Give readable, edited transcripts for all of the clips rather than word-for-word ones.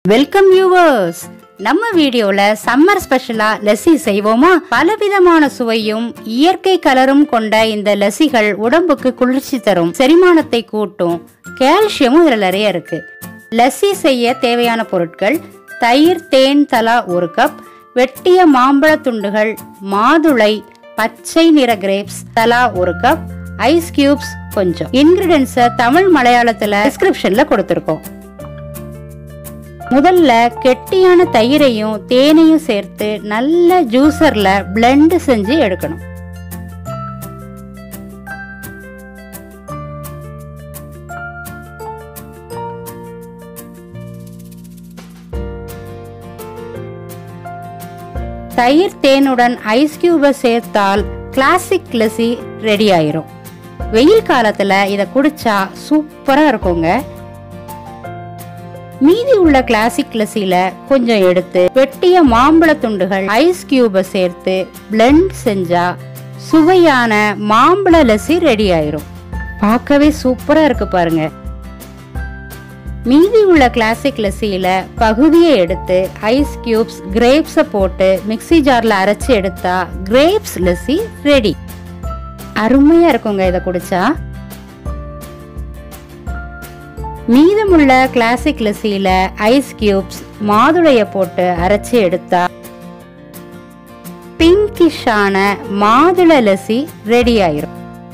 Welcome viewers. நம்ம வீடியோல summer ஸ்பெஷலா லஸ்ஸி செய்வோமா? பலவிதமான சுவையும் இயற்கை கலரும் கொண்ட இந்த லஸ்ஸிகள் உடம்புக்கு குளிர்ச்சி தரும், செரிமானத்தை கூட்டும், கால்சியமும் இதுல நிறைய இருக்கு. லஸ்ஸி செய்ய தேவையான பொருட்கள்: தயிர், தேன் தலா 1 கப், வெட்டிய மாம்பழ துண்டுகள், மாதுளை, பச்சை நிற கிரேப்ஸ் தலா 1 கப், ஐஸ் கியூப்ஸ் கொஞ்சம். இன்கிரிடியன்ட்ஸை தமிழ் மலையாளத்துல டிஸ்கிரிப்ஷன்ல கொடுத்திருக்கோம். முதல்ல கெட்டியான தயிரையும் தேனையும் சேர்த்து நல்ல ஜூசர்ல பிளெண்ட் செஞ்சு எடுக்கணும். தயிர் தேனுடன் ஐஸ் கியூபை சேர்த்தால் கிளாசிக் லஸ்ஸி ரெடி ஆயிரும். வெயில் காலத்துல இதை குடிச்சா சூப்பரா இருக்குங்க. மீதி உள்ள கிளாசிக் லஸ்ஸில கொஞ்சம் எடுத்து வெட்டிய மாம்பழ துண்டுகள், ஐஸ் கியூபை சேர்த்து பிளெண்ட் செஞ்சா சுவையான மாம்பழ லஸ்ஸி ரெடி ஆயிரும். பார்க்கவே சூப்பரா இருக்கு பாருங்க. மீதி உள்ள கிளாசிக் லஸ்ஸில பகுதியை எடுத்து ஐஸ் கியூப்ஸ், கிரேப்ஸை போட்டு மிக்ஸி ஜார்ல அரைச்சு எடுத்தா கிரேப்ஸ் லஸ்ஸி ரெடி. அருமையா இருக்குங்க இதை குடிச்சா. மீதமுள்ள கிளாசிக் லஸ்ஸில ஐஸ் கியூப்ஸ், மாதுளைய போட்டு அரைச்சு எடுத்தா பிங்கிஷான மாதுளை லஸ்ஸி ரெடி ஆயிரும்.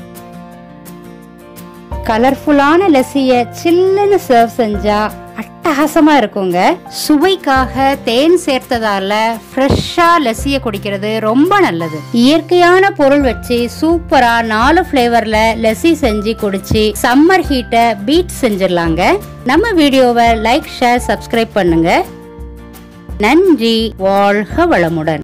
கலர்ஃபுல்லான லஸ்ஸிய சில்லுன்னு சர்வ் செஞ்சா அட்டகாசமா இருக்குங்க. சுவைக்காக தேன் சேர்த்ததால ஃப்ரெஷ்ஷா லஸ்ஸிய குடிக்கிறது ரொம்ப நல்லது. இயற்கையான பொருள் வச்சு சூப்பரா 4 ஃபிளேவர்ல லஸ்ஸி செஞ்சு குடிச்சு சம்மர் ஹீட்டை பீட் செஞ்சிடலாங்க. நம்ம வீடியோவை லைக், ஷேர், சப்ஸ்கிரைப் பண்ணுங்க. நன்றி. வாழ்க வளமுடன்.